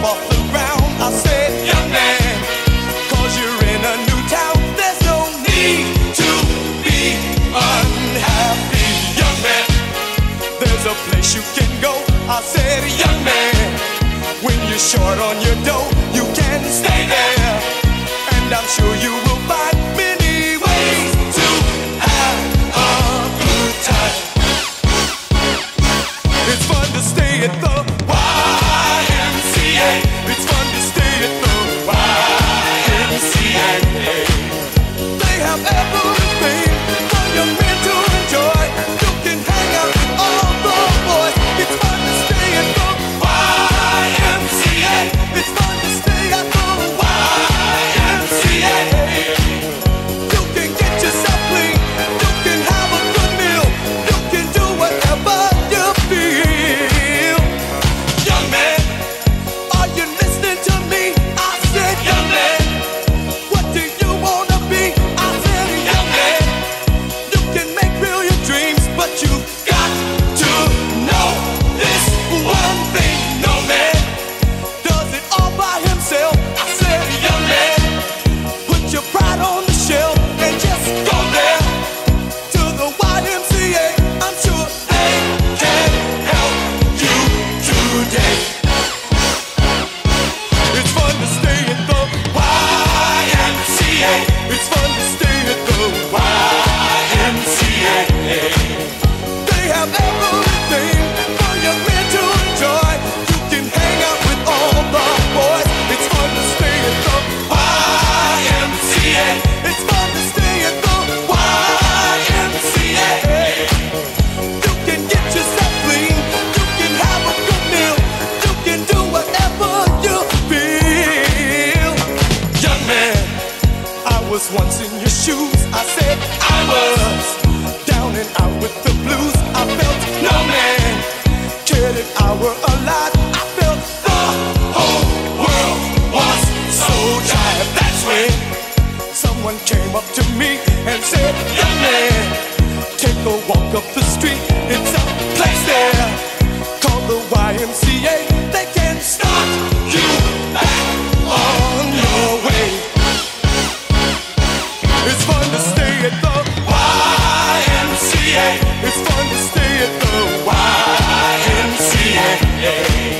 off the ground. I said, young man, 'cause you're in a new town, there's no need to be unhappy. Young man, there's a place you can go. I said, young man, when you're short on your dough, you can stay there, and I'm sure you will find many ways to have a good time. It's fun to stay at the YMCA. It's fun to stay at the YMCA. They have everything for young men to enjoy. You can hang out with all the boys. It's fun to stay at the YMCA. It's fun to stay at the YMCA. You can get yourself clean. You can have a good meal. You can do whatever you feel. Young man, are you listening to me? I said, young man, what do you wanna be? I said, young man, you can make real your dreams, but you got to know this one thing. No man does it all by himself. I said, young man, put your pride on the shelf and just go there to the YMCA. I'm sure they can help you today. It's fun to stay at the YMCA. It's fun to stay at the YMCA. They have everything for young men to enjoy. You can hang out with all the boys. It's fun to stay at the YMCA. It's fun to stay at the YMCA. You can get yourself clean. You can have a good meal. You can do whatever you feel. Young man, I was once in your shoes. I said I was down and out with the blues. I felt no man cared if I were alive. I felt the whole world was so tired. That's when someone came up to me and said, young man, take a walk up the street. It's a place there called the YMCA. They can start you back on your way. It's fun to stay at the YMCA. It's fun to stay at the YMCA.